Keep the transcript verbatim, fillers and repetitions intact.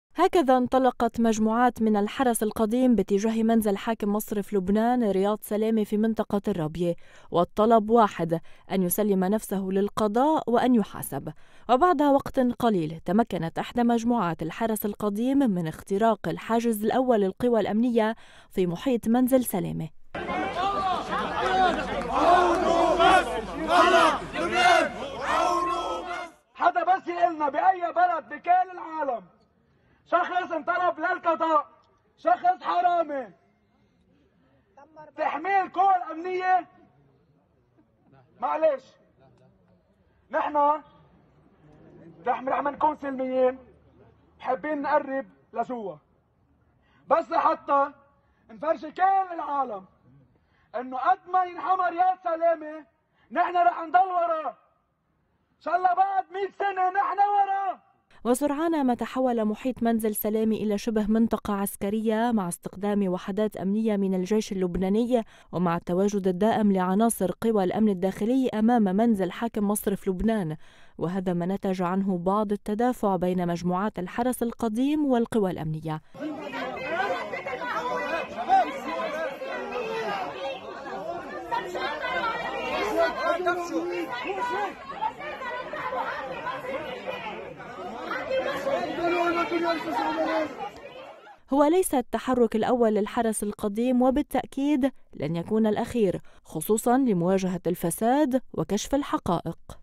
هكذا انطلقت مجموعات من الحرس القديم باتجاه منزل حاكم مصرف لبنان رياض سلامة في منطقة الرابية، والطلب واحد: أن يسلم نفسه للقضاء وأن يحاسب. وبعد وقت قليل تمكنت إحدى مجموعات الحرس القديم من اختراق الحاجز الأول للقوى الأمنية في محيط منزل سلامة. حدا بس يقلنا بأي بلد بكل العالم شخص انطلب للقضاء، شخص حرامي تحميه القوى الأمنية، معلش نحن رح رح نكون سلميين، حابين نقرب لجوا، بس لحتى نفرجي كل العالم انه قد ما ينحمى رياض سلامة نحن رح نضل وراه، ان شاء الله بعد مئة سنة نحن وراه. وسرعان ما تحول محيط منزل سلامة إلى شبه منطقة عسكرية مع استخدام وحدات أمنية من الجيش اللبناني، ومع التواجد الدائم لعناصر قوى الأمن الداخلي أمام منزل حاكم مصرف لبنان، وهذا ما نتج عنه بعض التدافع بين مجموعات الحرس القديم والقوى الأمنية. هو ليس التحرك الأول للحرس القديم، وبالتأكيد لن يكون الأخير، خصوصاً لمواجهة الفساد وكشف الحقائق.